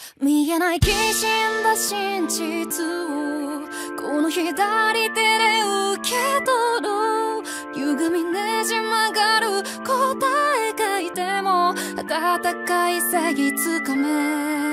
見えないきしんだ真実をこの左手で受け取る。歪みねじ曲がる答えがいても温かい正義つかめ